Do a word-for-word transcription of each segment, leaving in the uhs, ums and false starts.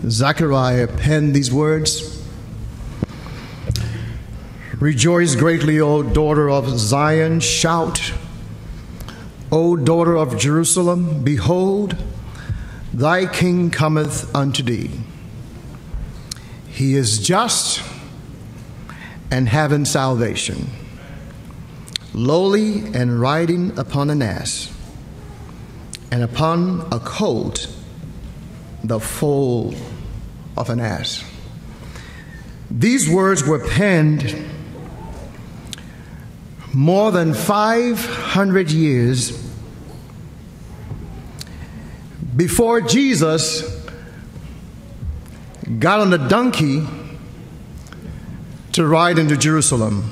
Zechariah penned these words. Rejoice greatly, O daughter of Zion. Shout, O daughter of Jerusalem. Behold, thy king cometh unto thee. He is just and having salvation, lowly and riding upon an ass, and upon a colt, the foal of an ass. These words were penned more than five hundred years before Jesus got on the donkey to ride into Jerusalem.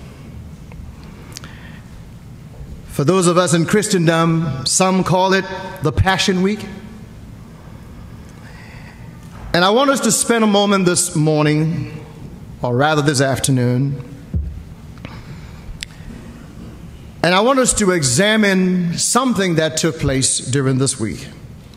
For those of us in Christendom, some call it the Passion Week. And I want us to spend a moment this morning, or rather this afternoon, and I want us to examine something that took place during this week.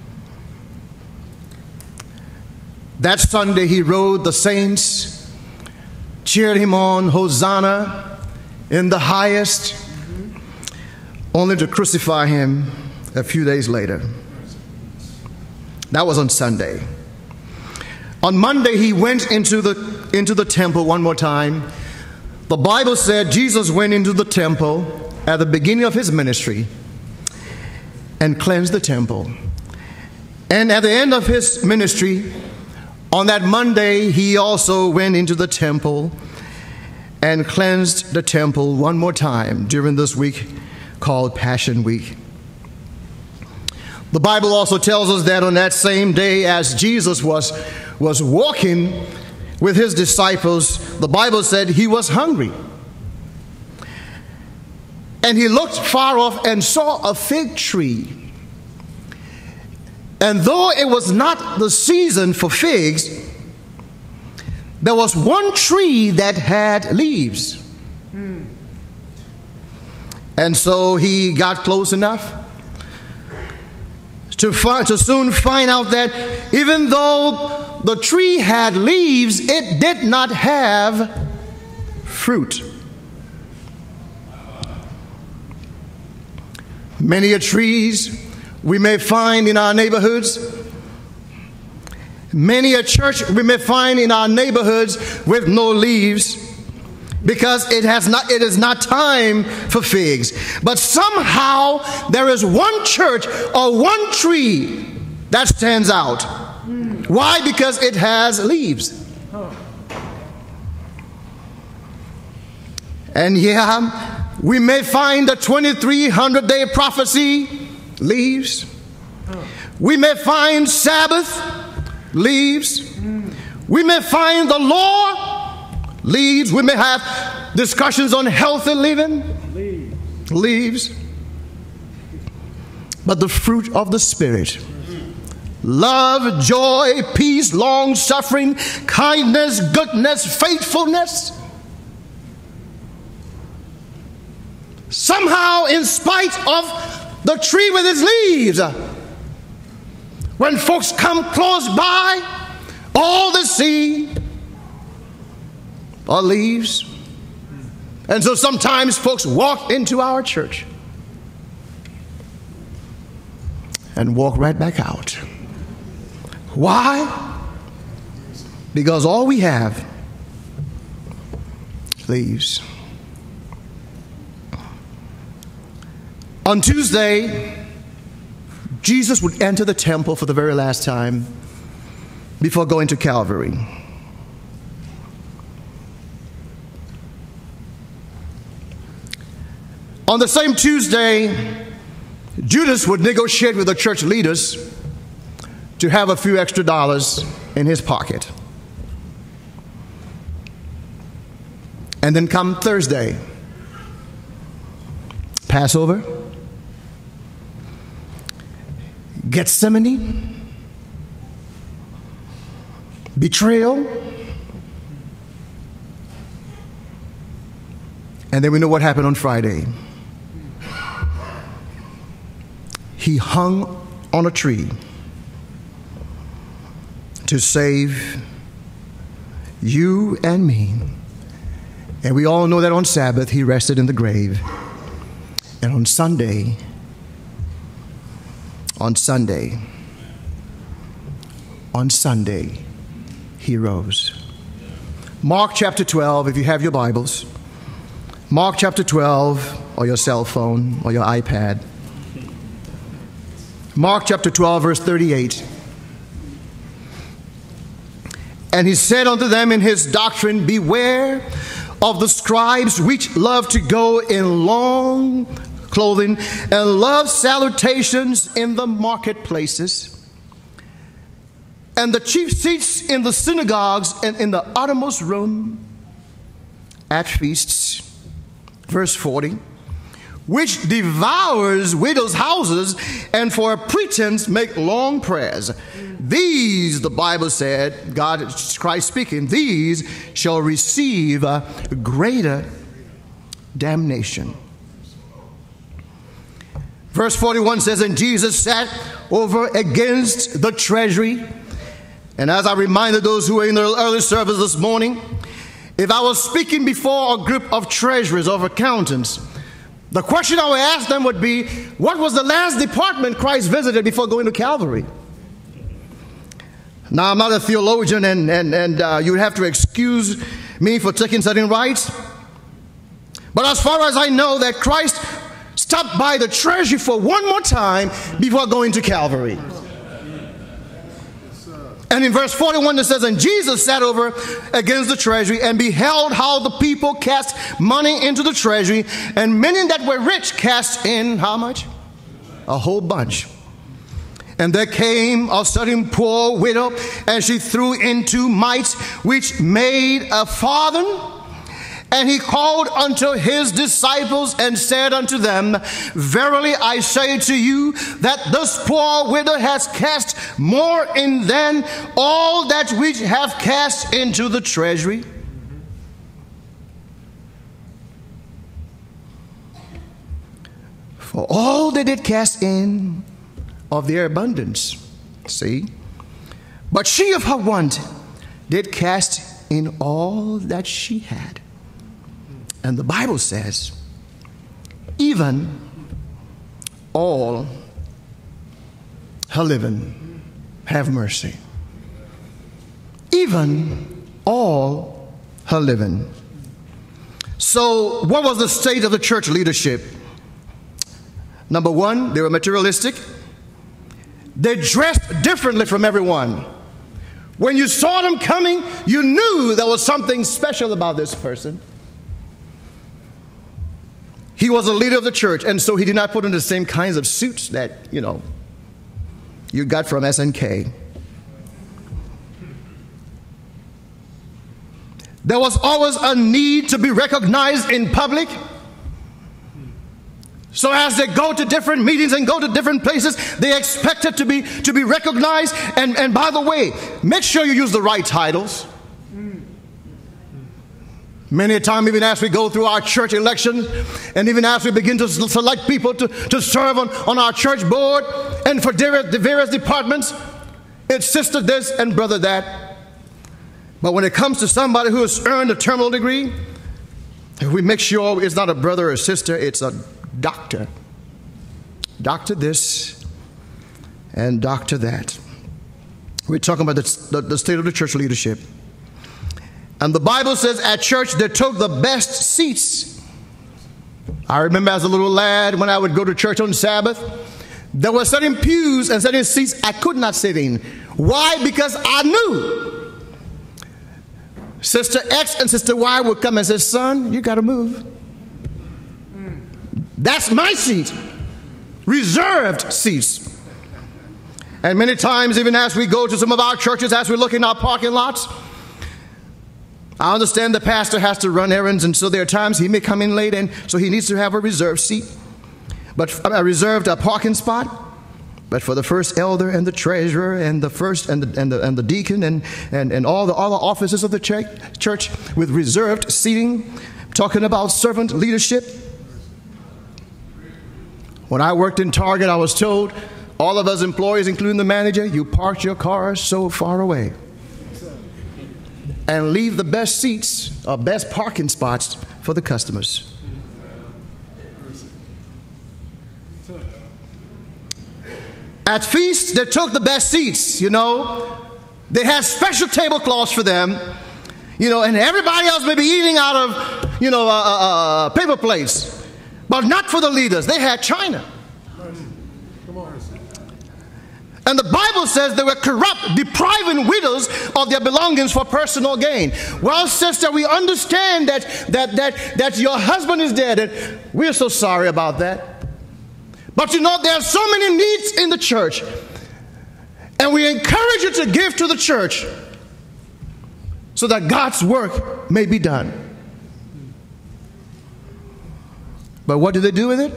That Sunday he rode, the saints cheered him on, Hosanna in the highest, only to crucify him a few days later. That was on Sunday. On Monday, he went into the, into the temple one more time. The Bible said Jesus went into the temple at the beginning of his ministry and cleansed the temple. And at the end of his ministry, on that Monday, he also went into the temple and cleansed the temple one more time during this week called Passion Week. The Bible also tells us that on that same day, as Jesus was, was walking with his disciples, the Bible said he was hungry. And he looked far off and saw a fig tree. And though it was not the season for figs, there was one tree that had leaves. Mm. And so he got close enough to, find, to soon find out that even though the tree had leaves, it did not have fruit. Many a trees we may find in our neighborhoods, many a church we may find in our neighborhoods with no leaves, because it has not it is not time for figs. But somehow there is one church or one tree that stands out. Why? Because it has leaves. And yeah, we may find the twenty-three hundred day prophecy, leaves. We may find Sabbath, leaves. We may find the law, leaves. We may have discussions on healthy living, leaves. leaves. But the fruit of the Spirit, love, joy, peace, long suffering, kindness, goodness, faithfulness, somehow, in spite of the tree with its leaves, when folks come close by, all they see are leaves. And so sometimes folks walk into our church and walk right back out. Why? Because all we have is leaves. On Tuesday, Jesus would enter the temple for the very last time before going to Calvary. On the same Tuesday, Judas would negotiate with the church leaders to have a few extra dollars in his pocket. And then come Thursday, Passover, Gethsemane, betrayal, and then we know what happened on Friday. He hung on a tree to save you and me. And we all know that on Sabbath, he rested in the grave. And on Sunday, on Sunday, on Sunday, he rose. Mark chapter twelve, if you have your Bibles. Mark chapter twelve, or your cell phone, or your iPad. Mark chapter twelve, verse thirty-eight. And he said unto them in his doctrine, beware of the scribes which love to go in long clothing and love salutations in the marketplaces, and the chief seats in the synagogues and in the uttermost room at feasts. Verse forty. Which devours widows' houses, and for a pretense make long prayers. These, the Bible said, God, Christ speaking, these shall receive a greater damnation. Verse forty-one says, and Jesus sat over against the treasury. And as I reminded those who were in the early service this morning, if I was speaking before a group of treasurers or accountants, the question I would ask them would be, what was the last department Christ visited before going to Calvary? Now, I'm not a theologian, and, and, and uh, you would have to excuse me for taking certain rights. But as far as I know, that Christ stopped by the treasury for one more time before going to Calvary. And in verse forty-one it says, and Jesus sat over against the treasury and beheld how the people cast money into the treasury, and many that were rich cast in how much? A whole bunch. And there came a certain poor widow, and she threw into mites, which made a farthing. And he called unto his disciples and said unto them, verily I say to you that this poor widow has cast more in than all that which have cast into the treasury. For all they did cast in of their abundance, see, but she of her want did cast in all that she had. And the Bible says, even all her living have mercy. Even all her living. So what was the state of the church leadership? Number one, they were materialistic. They dressed differently from everyone. When you saw them coming, you knew there was something special about this person. He was a leader of the church, and so he did not put on the same kinds of suits that, you know, you got from S N K. There was always a need to be recognized in public. So as they go to different meetings and go to different places, they expected to be, to be recognized. And, and by the way, make sure you use the right titles. Many a time, even as we go through our church election, and even as we begin to select people to, to serve on, on our church board, and for the various departments, it's sister this and brother that. But when it comes to somebody who has earned a terminal degree, we make sure it's not a brother or sister, it's a doctor. Doctor this and doctor that. We're talking about the, the, the state of the church leadership. And the Bible says at church they took the best seats. I remember as a little lad when I would go to church on Sabbath, there were certain pews and certain seats I could not sit in. Why? Because I knew Sister X and Sister Y would come and say, son, you got to move. That's my seat. Reserved seats. And many times, even as we go to some of our churches, as we look in our parking lots, I understand the pastor has to run errands, and so there are times he may come in late, and so he needs to have a reserved seat, but a reserved a parking spot. But for the first elder and the treasurer and the first and the and the, and the deacon and, and, and all the all the officers of the church, church with reserved seating, talking about servant leadership. When I worked in Target, I was told All of us employees, including the manager, you park your cars so far away and leave the best seats or best parking spots for the customers. At feasts, they took the best seats, you know. They had special tablecloths for them, you know, and everybody else may be eating out of, you know, uh, uh, uh, paper plates. But not for the leaders. They had china. And the Bible says they were corrupt, depriving widows of their belongings for personal gain. Well, sister, we understand that, that, that, that your husband is dead, and we're so sorry about that. But you know, there are so many needs in the church, and we encourage you to give to the church so that God's work may be done. But what do they do with it?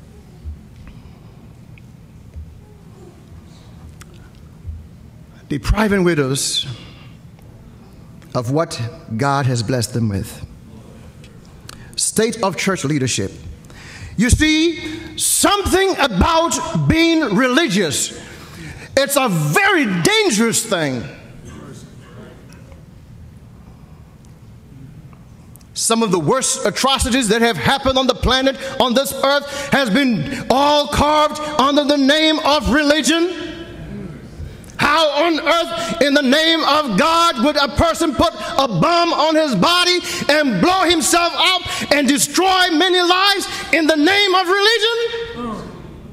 Depriving widows of what God has blessed them with. State of church leadership. You see, something about being religious, it's a very dangerous thing. Some of the worst atrocities that have happened on the planet, on this earth, has been all carved under the name of religion. How on earth, in the name of God, would a person put a bomb on his body and blow himself up and destroy many lives in the name of religion?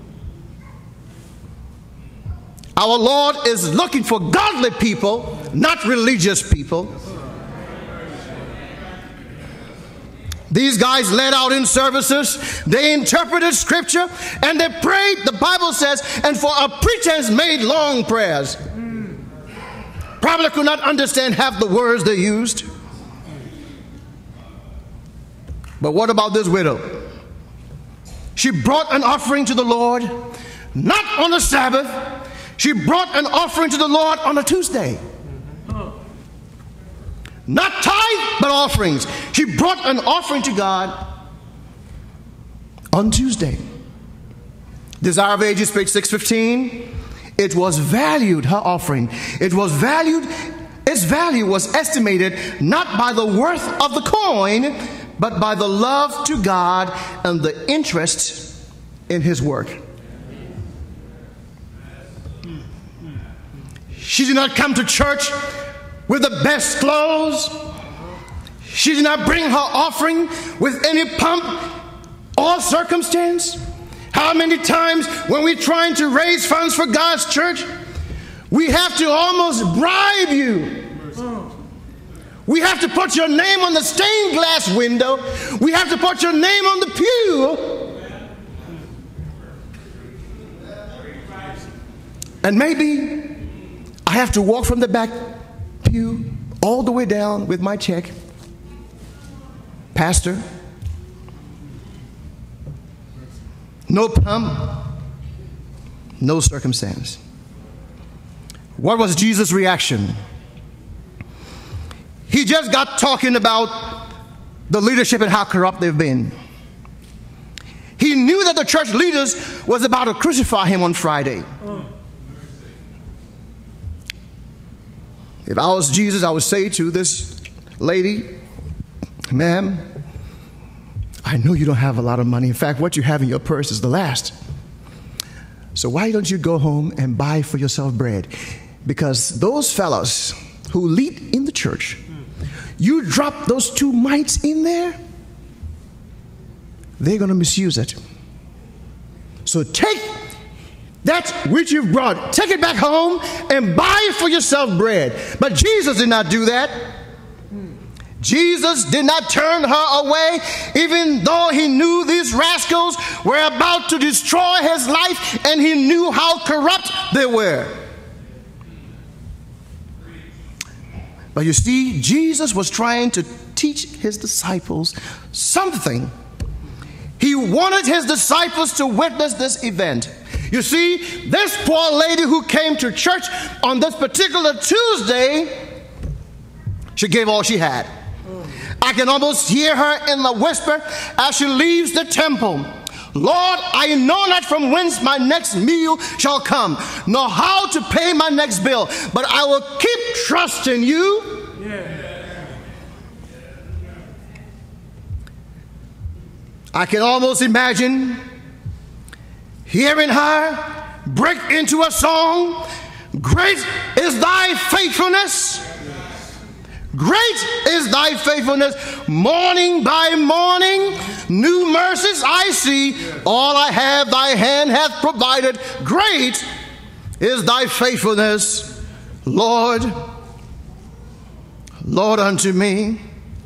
Our Lord is looking for godly people, not religious people. These guys led out in services, they interpreted scripture, and they prayed, the Bible says, and for a pretense made long prayers. Probably could not understand half the words they used. But what about this widow? She brought an offering to the Lord, not on a Sabbath. She brought an offering to the Lord on a Tuesday. Not tithe, but offerings. She brought an offering to God on Tuesday. Desire of Ages, page six fifteen. It was valued, her offering. It was valued, its value was estimated not by the worth of the coin, but by the love to God and the interest in His work. She did not come to church with the best clothes. She did not bring her offering with any pomp or circumstance. How many times when we're trying to raise funds for God's church, we have to almost bribe you. We have to put your name on the stained glass window. We have to put your name on the pew. And maybe I have to walk from the back pew all the way down with my check. Pastor, no pump, no circumstance. What was Jesus' reaction? He just got talking about the leadership and how corrupt they've been. He knew that the church leaders was about to crucify him on Friday. If I was Jesus, I would say to this lady, ma'am, I know you don't have a lot of money. In fact, what you have in your purse is the last. So why don't you go home and buy for yourself bread? Because those fellows who lead in the church, you drop those two mites in there, they're going to misuse it. So take that which you've brought, take it back home and buy for yourself bread. But Jesus did not do that. Jesus did not turn her away, even though he knew these rascals were about to destroy his life and he knew how corrupt they were. But you see, Jesus was trying to teach his disciples something. He wanted his disciples to witness this event. You see, this poor lady who came to church on this particular Tuesday, she gave all she had. I can almost hear her in the whisper as she leaves the temple. Lord, I know not from whence my next meal shall come, nor how to pay my next bill, but I will keep trusting you. Yeah. I can almost imagine hearing her break into a song. Great is thy faithfulness. Great is thy faithfulness. Morning by morning, new mercies I see. All I have, thy hand hath provided. Great is thy faithfulness, Lord, Lord, unto me.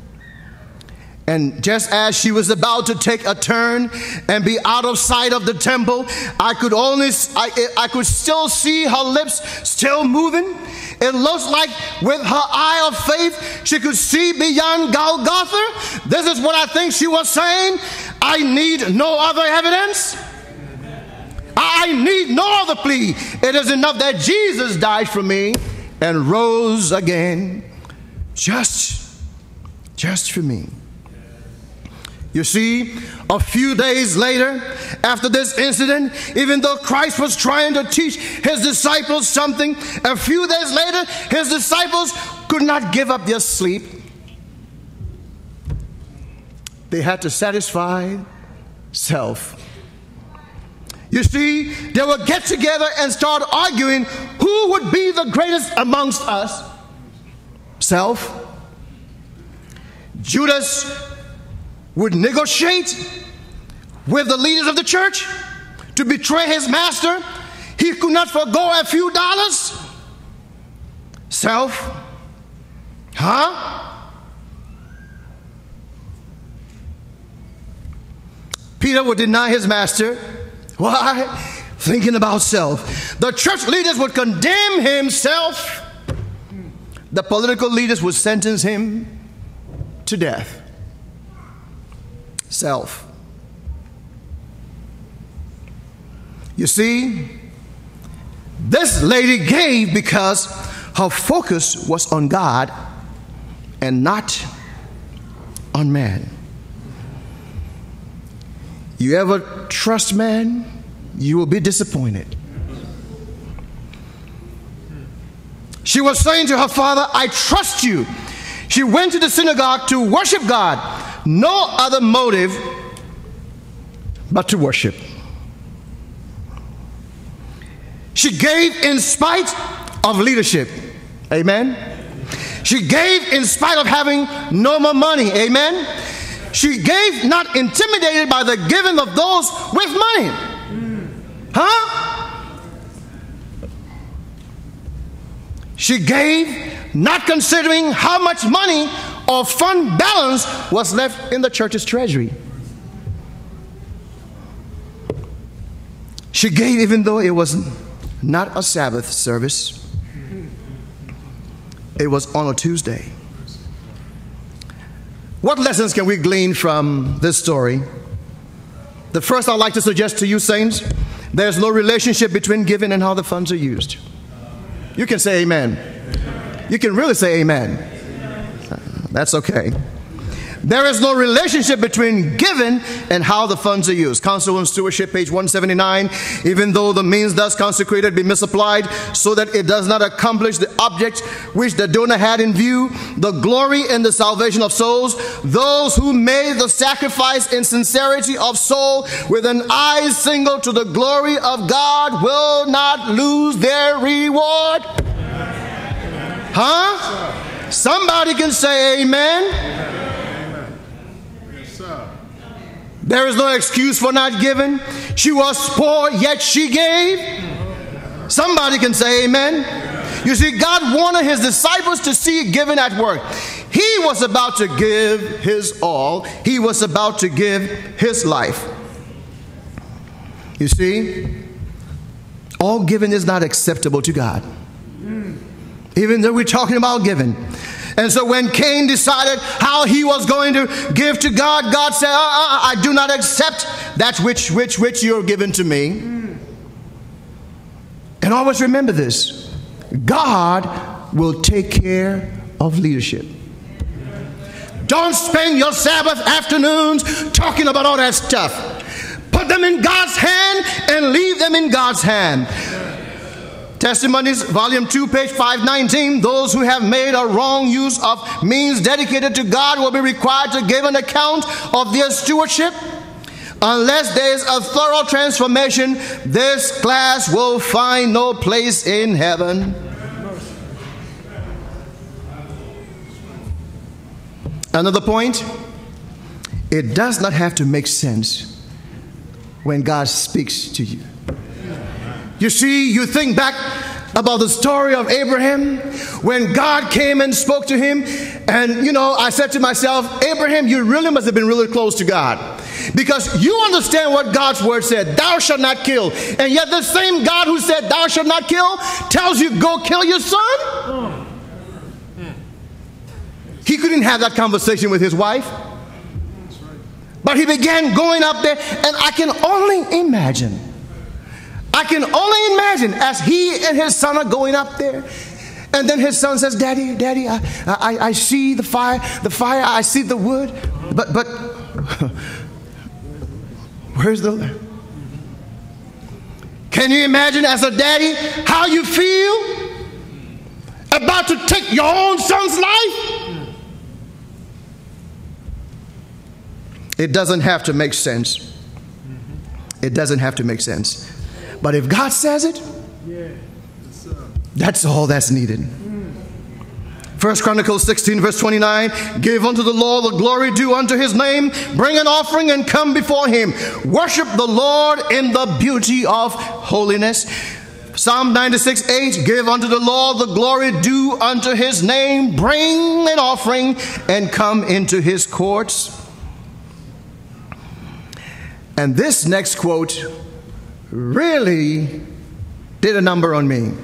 And just as she was about to take a turn and be out of sight of the temple, I could only, I, I could still see her lips still moving. It looks like with her eye of faith, she could see beyond Golgotha. This is what I think she was saying. I need no other evidence. I need no other plea. It is enough that Jesus died for me and rose again just, just for me. You see, a few days later, after this incident, even though Christ was trying to teach his disciples something, a few days later, his disciples could not give up their sleep. They had to satisfy self. You see, they would get together and start arguing who would be the greatest amongst us. Self. Judas would negotiate with the leaders of the church to betray his master. He could not forego a few dollars. Self. Huh? Peter would deny his master. Why? Thinking about self. The church leaders would condemn himself. The political leaders would sentence him to death. Self. You see, this lady gave because her focus was on God and not on man. You ever trust man, you will be disappointed. She was saying to her father, I trust you. She went to the synagogue to worship God. No other motive but to worship. She gave in spite of leadership. Amen. She gave in spite of having no more money. Amen. She gave not intimidated by the giving of those with money. Huh? She gave not considering how much money or fund balance was left in the church's treasury. She gave even though it was not a Sabbath service. It was on a Tuesday. What lessons can we glean from this story? The first I'd like to suggest to you, saints, there's no relationship between giving and how the funds are used. You can say amen. You can really say amen. That's okay. There is no relationship between giving and how the funds are used. Counsel on Stewardship, page one seventy-nine. Even though the means thus consecrated be misapplied so that it does not accomplish the object which the donor had in view, the glory and the salvation of souls, those who made the sacrifice in sincerity of soul with an eye single to the glory of God will not lose their reward. Huh? Somebody can say amen. Amen. Yes, sir. There is no excuse for not giving. She was poor, yet she gave. Somebody can say amen. You see, God wanted his disciples to see giving at work. He was about to give his all. He was about to give his life. You see, all giving is not acceptable to God. Even though we're talking about giving. And so when Cain decided how he was going to give to God, God said, uh, uh, I do not accept that which, which, which you're given to me. And always remember this. God will take care of leadership. Don't spend your Sabbath afternoons talking about all that stuff. Put them in God's hand and leave them in God's hand. Testimonies, volume two, page five nineteen. Those who have made a wrong use of means dedicated to God will be required to give an account of their stewardship. Unless there is a thorough transformation, this class will find no place in heaven. Another point, it does not have to make sense when God speaks to you. You see, you think back about the story of Abraham when God came and spoke to him. And, you know, I said to myself, Abraham, you really must have been really close to God. Because you understand what God's word said, thou shalt not kill. And yet the same God who said, thou shalt not kill, tells you, go kill your son. He couldn't have that conversation with his wife. But he began going up there, and I can only imagine. I can only imagine as he and his son are going up there. And then his son says, Daddy, Daddy, I, I, I see the fire, the fire, I see the wood. But, but, where's the... Can you imagine as a daddy how you feel about to take your own son's life? It doesn't have to make sense. It doesn't have to make sense. But if God says it, that's all that's needed. First Chronicles sixteen, verse twenty-nine, give unto the Lord the glory due unto his name, bring an offering and come before him. Worship the Lord in the beauty of holiness. Psalm ninety-six, eight, give unto the Lord the glory due unto his name, bring an offering and come into his courts. And this next quote really did a number on me.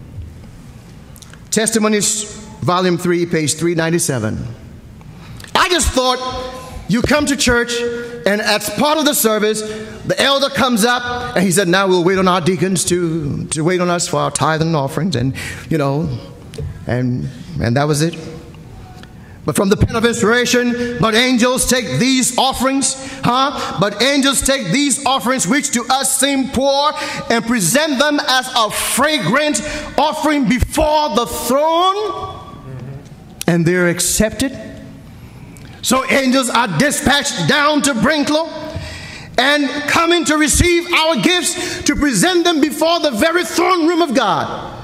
Testimonies, volume three, page three ninety-seven. I just thought you come to church and as part of the service, the elder comes up and he said, now we'll wait on our deacons to, to wait on us for our tithe and offerings, and, you know, and, and that was it. But from the pen of inspiration, but angels take these offerings, huh? But angels take these offerings which to us seem poor and present them as a fragrant offering before the throne, and they're accepted. So angels are dispatched down to Brinklow and coming to receive our gifts to present them before the very throne room of God.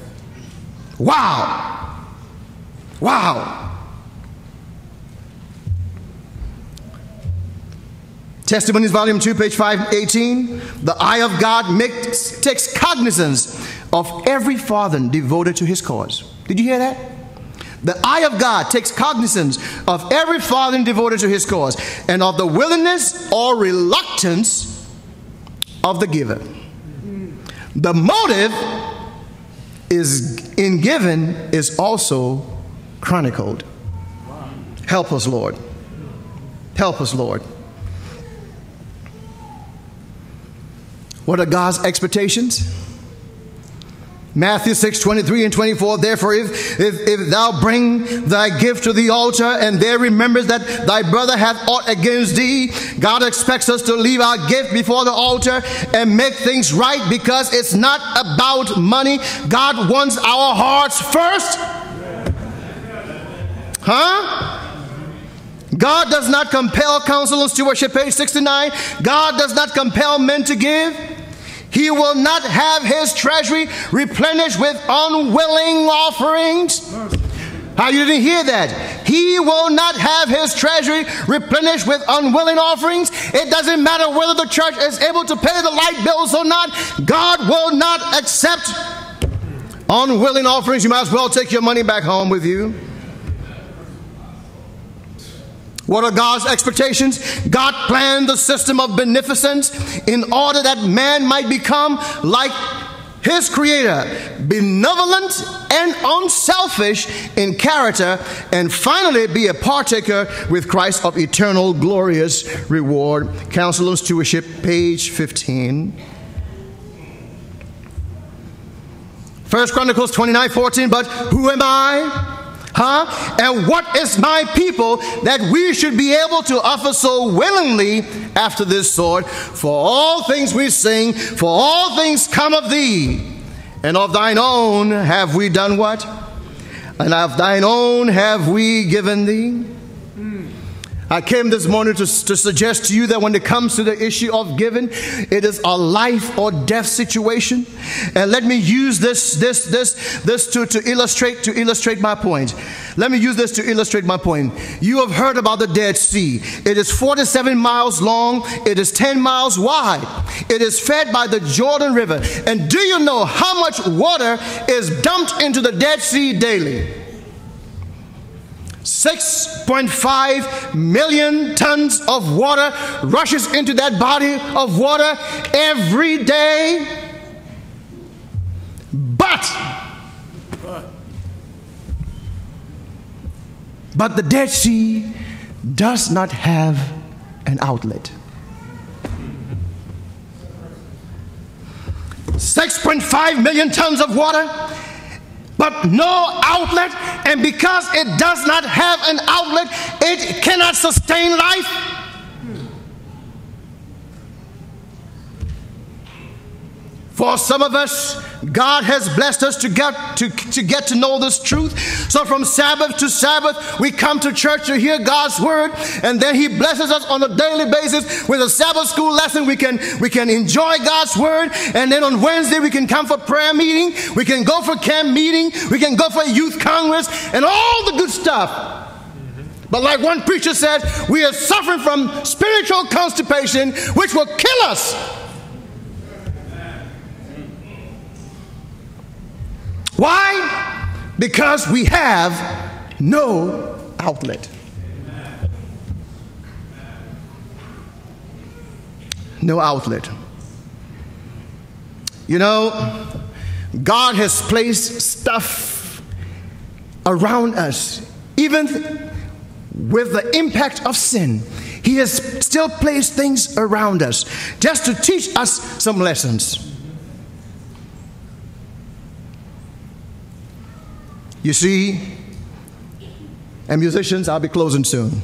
Wow. Wow. Testimonies, volume two, page five eighteen. The eye of God makes, takes cognizance of every father devoted to his cause. Did you hear that? The eye of God takes cognizance of every father devoted to his cause and of the willingness or reluctance of the giver. The motive is in giving is also chronicled. Help us, Lord. Help us, Lord. What are God's expectations? Matthew six, twenty-three and twenty-four. Therefore, if, if, if thou bring thy gift to the altar, and there remembers that thy brother hath aught against thee, God expects us to leave our gift before the altar and make things right, because it's not about money. God wants our hearts first. Huh? God does not compel counsel and stewardship, page sixty-nine. God does not compel men to give. He will not have his treasury replenished with unwilling offerings. How, you didn't hear that? He will not have his treasury replenished with unwilling offerings. It doesn't matter whether the church is able to pay the light bills or not. God will not accept unwilling offerings. You might as well take your money back home with you. What are God's expectations? God planned the system of beneficence in order that man might become like his creator, benevolent and unselfish in character, and finally be a partaker with Christ of eternal glorious reward. Counsel of Stewardship, page fifteen. First Chronicles twenty-nine, fourteen. But who am I? Huh? And what is my people that we should be able to offer so willingly after this sort? For all things we sing, for all things come of thee, and of thine own have we done what? And of thine own have we given thee? I came this morning to, to suggest to you that when it comes to the issue of giving, it is a life or death situation. And let me use this this this this to, to illustrate to illustrate my point. Let me use this to illustrate my point. You have heard about the Dead Sea. It is forty-seven miles long. It is ten miles wide. It is fed by the Jordan River. And do you know how much water is dumped into the Dead Sea daily? six point five million tons of water rushes into that body of water every day. But, but the Dead Sea does not have an outlet. six point five million tons of water, but no outlet, and because it does not have an outlet, it cannot sustain life. For some of us, God has blessed us to get to, to get to know this truth. So from Sabbath to Sabbath, we come to church to hear God's word, and then He blesses us on a daily basis with a Sabbath school lesson. We can we can enjoy God's word, and then on Wednesday we can come for prayer meeting. We can go for camp meeting. We can go for a youth congress and all the good stuff. But like one preacher said, we are suffering from spiritual constipation, which will kill us. Why? Because we have no outlet. No outlet. You know, God has placed stuff around us, even with the impact of sin. He has still placed things around us just to teach us some lessons. You see, and musicians, I'll be closing soon.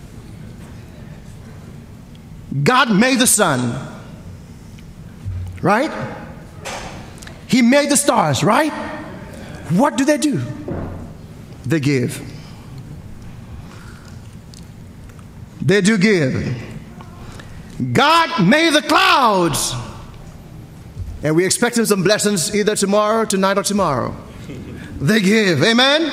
God made the sun, right? He made the stars, right? What do they do? They give. They do give. God made the clouds, and we expect Him some blessings either tomorrow, tonight, or tomorrow. They give. Amen?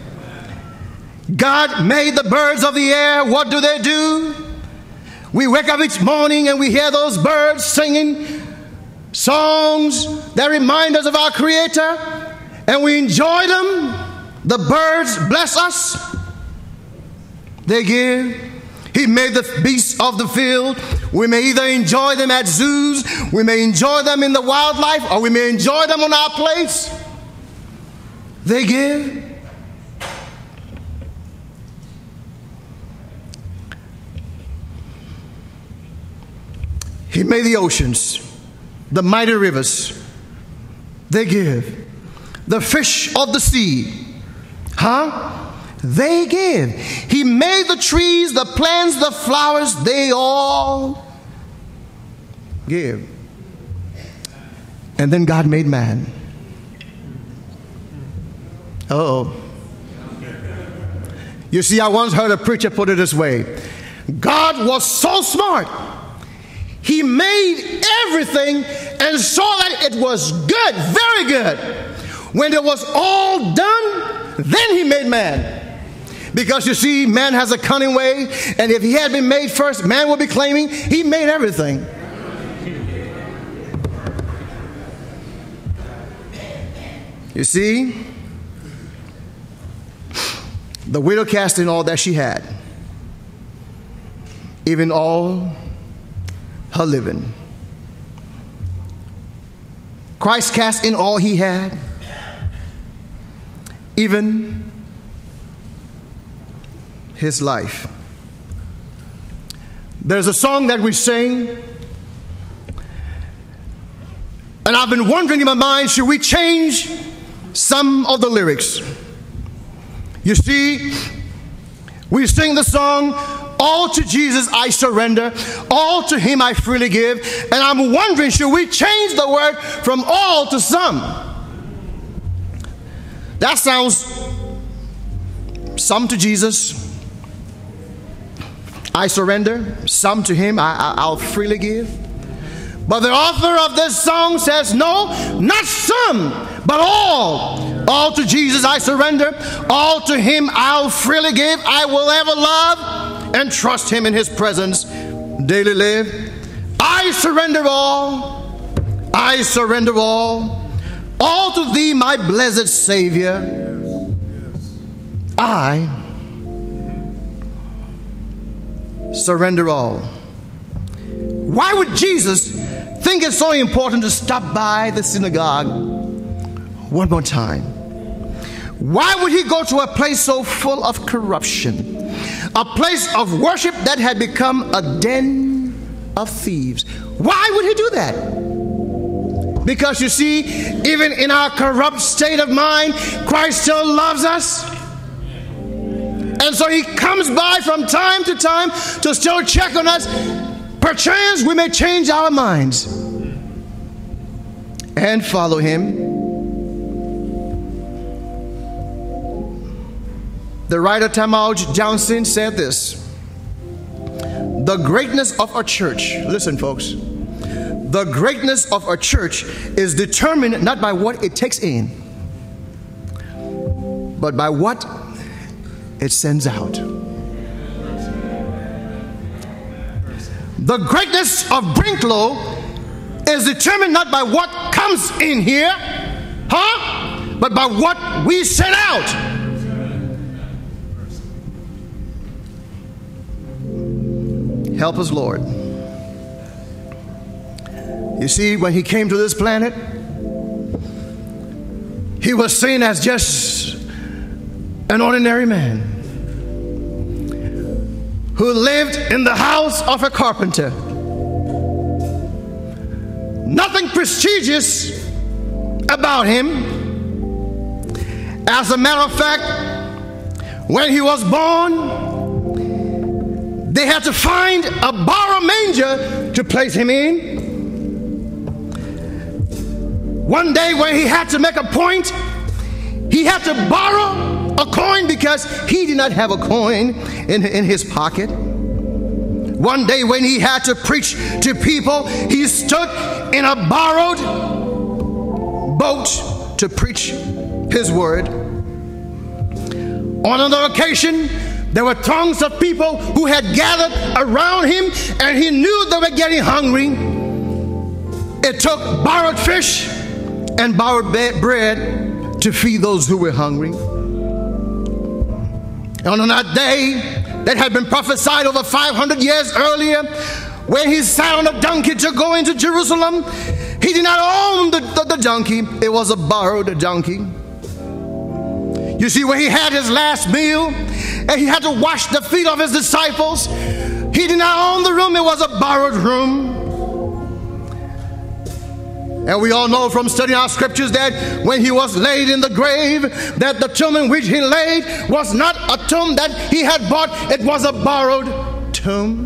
God made the birds of the air. What do they do? We wake up each morning and we hear those birds singing songs that remind us of our Creator, and we enjoy them. The birds bless us. They give. He made the beasts of the field. We may either enjoy them at zoos, we may enjoy them in the wildlife, or we may enjoy them on our plates. They give. He made the oceans, the mighty rivers. They give. The fish of the sea. Huh? They give. He made the trees, the plants, the flowers. They all give. And then God made man. Uh-oh. You see, I once heard a preacher put it this way. God was so smart. He made everything and saw that it was good, very good. When it was all done, then He made man. Because you see, man has a cunning way, and if he had been made first, man would be claiming he made everything. You see? The widow cast in all that she had, even all her living. Christ cast in all He had, even His life. There's a song that we sing, and I've been wondering in my mind, should we change some of the lyrics? You see, we sing the song, all to Jesus I surrender, all to him I freely give. And I'm wondering, should we change the word from all to some? That sounds, some to Jesus I surrender, some to him I, I, I'll freely give. But the author of this song says, no, not some, but all. All to Jesus I surrender, all to him I'll freely give. I will ever love and trust him in his presence, daily live. I surrender all, I surrender all, all to thee, my blessed Savior. I surrender all. Why would Jesus think it's so important to stop by the synagogue one more time? Why would he go to a place so full of corruption? A place of worship that had become a den of thieves. Why would he do that? Because you see, even in our corrupt state of mind, Christ still loves us. And so he comes by from time to time to still check on us. Perchance we may change our minds and follow him. The writer Talmage Johnson said this: the greatness of a church, listen folks, the greatness of a church is determined not by what it takes in, but by what it sends out. The greatness of Brinklow is determined not by what comes in here, huh? But by what we send out. Help us, Lord. You see, when he came to this planet, he was seen as just an ordinary man who lived in the house of a carpenter. Nothing prestigious about him. As a matter of fact, when he was born, they had to find a borrowed manger to place him in. One day when he had to make a point, he had to borrow a coin because he did not have a coin in, in his pocket. One day when he had to preach to people, he stood in a borrowed boat to preach his word. On another occasion, there were throngs of people who had gathered around him, and he knew they were getting hungry. It took borrowed fish and borrowed bread to feed those who were hungry. And on that day that had been prophesied over five hundred years earlier, when he sat on a donkey to go into Jerusalem, he did not own the, the, the donkey. It was a borrowed donkey. You see, when he had his last meal and he had to wash the feet of his disciples, he did not own the room. It was a borrowed room. And we all know from studying our scriptures that when he was laid in the grave, that the tomb in which he laid was not a tomb that he had bought. It was a borrowed tomb.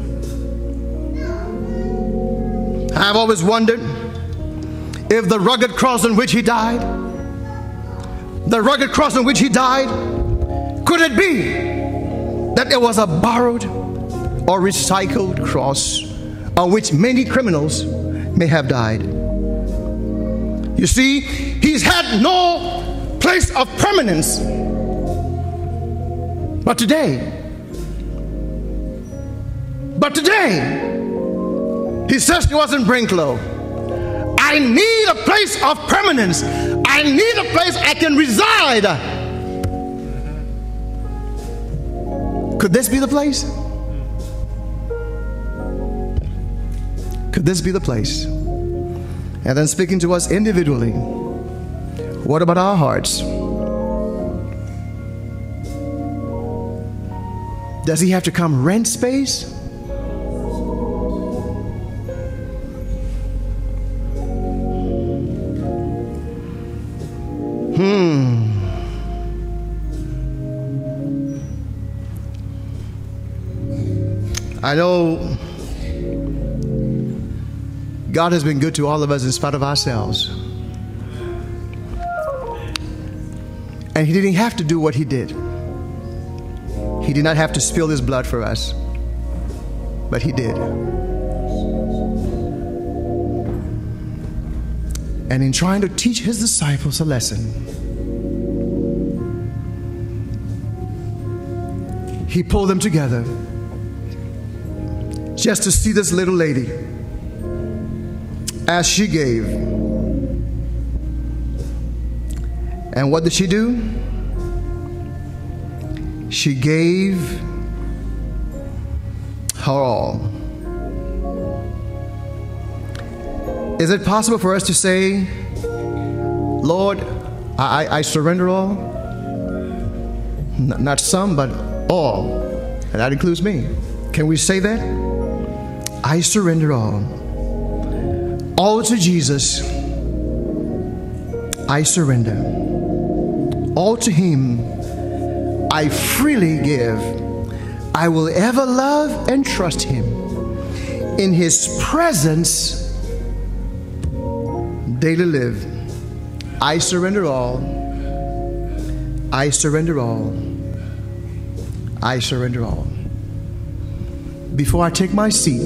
I've always wondered if the rugged cross on which he died, the rugged cross on which he died, could it be that it was a borrowed or recycled cross on which many criminals may have died? You see, he's had no place of permanence. But today, but today, he says to us in Brinklow, I need a place of permanence. I need a place I can reside. Could this be the place? Could this be the place? And then speaking to us individually, what about our hearts? Does he have to come rent space? Hmm. I know God has been good to all of us in spite of ourselves. And he didn't have to do what he did. He did not have to spill his blood for us, but he did. And in trying to teach his disciples a lesson, he pulled them together just to see this little lady as she gave. And what did she do? She gave her all. Is it possible for us to say, Lord, I, I surrender all? N- not some, but all. And that includes me. Can we say that? I surrender all. All to Jesus. I surrender. All to him I freely give. I will ever love and trust him. In his presence daily live. I surrender all. I surrender all. I surrender all. Before I take my seat,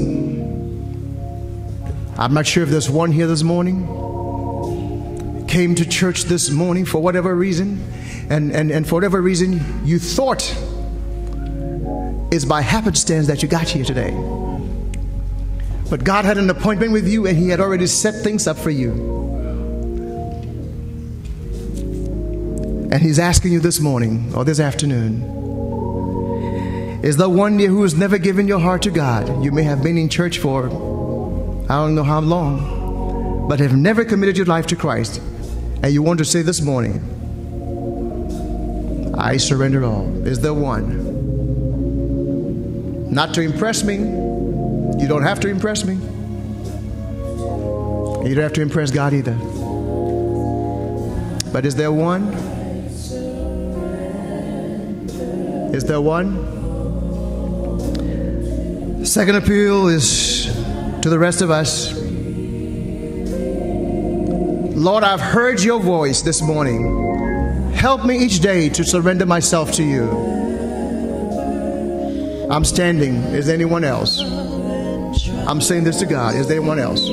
I'm not sure if there's one here this morning, came to church this morning for whatever reason, and, and, and for whatever reason you thought it's by happenstance that you got here today. But God had an appointment with you, and he had already set things up for you. And he's asking you this morning or this afternoon, is there one here who has never given your heart to God? You may have been in church for I don't know how long, but have never committed your life to Christ. And you want to say this morning, I surrender all. Is there one? Not to impress me. You don't have to impress me. You don't have to impress God either. But is there one? Is there one? Second appeal is to the rest of us. Lord, I've heard your voice this morning. Help me each day to surrender myself to you. I'm standing. Is there anyone else? I'm saying this to God. Is there anyone else?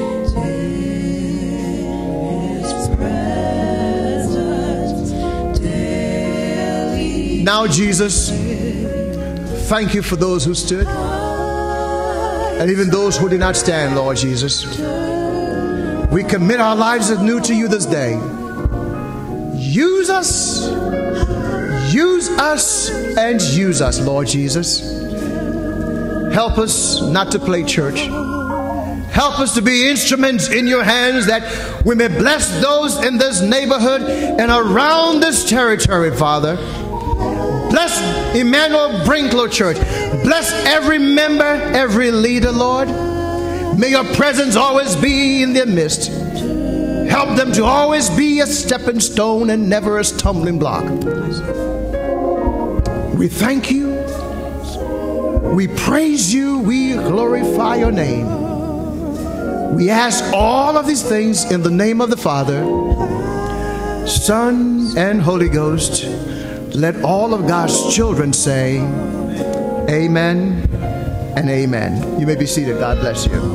Now, Jesus, thank you for those who stood and even those who did not stand, Lord Jesus. We commit our lives anew to you this day. Use us, use us, and use us, Lord Jesus. Help us not to play church. Help us to be instruments in your hands that we may bless those in this neighborhood and around this territory, Father. Bless Emmanuel Brinklow Church. Bless every member, every leader, Lord. May your presence always be in their midst. Help them to always be a stepping stone and never a stumbling block. We thank you. We praise you. We glorify your name. We ask all of these things in the name of the Father, Son, and Holy Ghost. Let all of God's children say amen and amen. You may be seated. God bless you.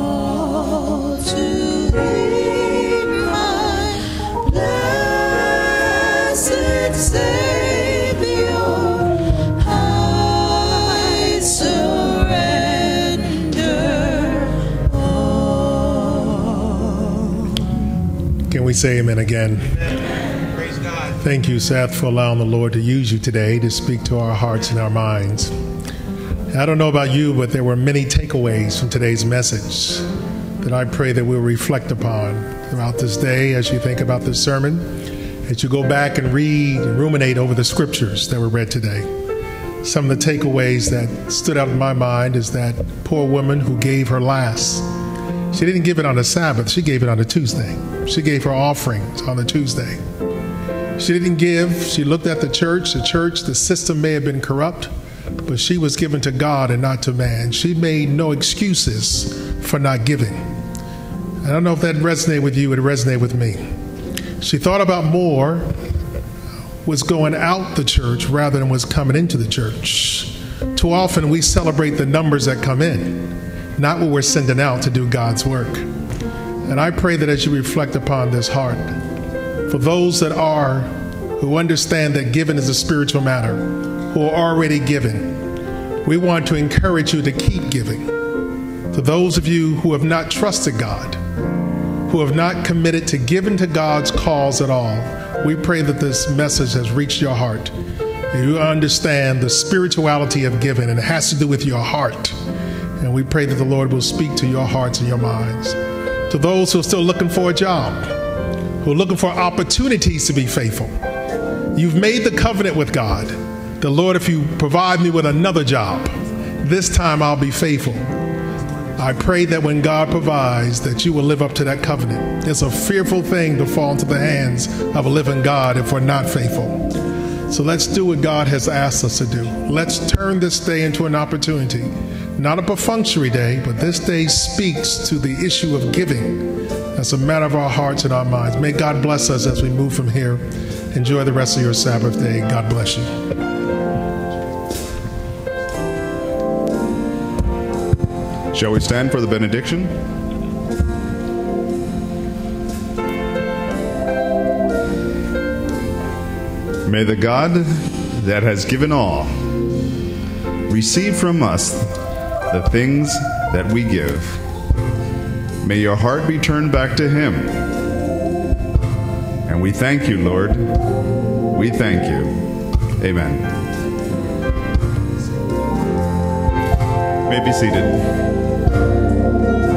Can we say amen again? Thank you, Seth, for allowing the Lord to use you today to speak to our hearts and our minds. I don't know about you, but there were many takeaways from today's message that I pray that we'll reflect upon throughout this day as you think about this sermon, as you go back and read and ruminate over the scriptures that were read today. Some of the takeaways that stood out in my mind is that poor woman who gave her last. She didn't give it on the Sabbath, she gave it on a Tuesday. She gave her offerings on the Tuesday. She didn't give. She looked at the church. The church, the system may have been corrupt, but she was given to God and not to man. She made no excuses for not giving. I don't know if that resonated with you, it resonated with me. She thought about more was going out the church rather than was coming into the church. Too often we celebrate the numbers that come in, not what we're sending out to do God's work. And I pray that as you reflect upon this heart, for those that are, who understand that giving is a spiritual matter, who are already given, we want to encourage you to keep giving. To those of you who have not trusted God, who have not committed to giving to God's cause at all, we pray that this message has reached your heart. And you understand the spirituality of giving, and it has to do with your heart. And we pray that the Lord will speak to your hearts and your minds. To those who are still looking for a job, who are looking for opportunities to be faithful, you've made the covenant with God. The Lord, if you provide me with another job, this time I'll be faithful. I pray that when God provides, that you will live up to that covenant. It's a fearful thing to fall into the hands of a living God if we're not faithful. So let's do what God has asked us to do. Let's turn this day into an opportunity. Not a perfunctory day, but this day speaks to the issue of giving. That's a matter of our hearts and our minds. May God bless us as we move from here. Enjoy the rest of your Sabbath day. God bless you. Shall we stand for the benediction? May the God that has given all receive from us the things that we give. May your heart be turned back to him. And we thank you, Lord. We thank you. Amen. You may be seated.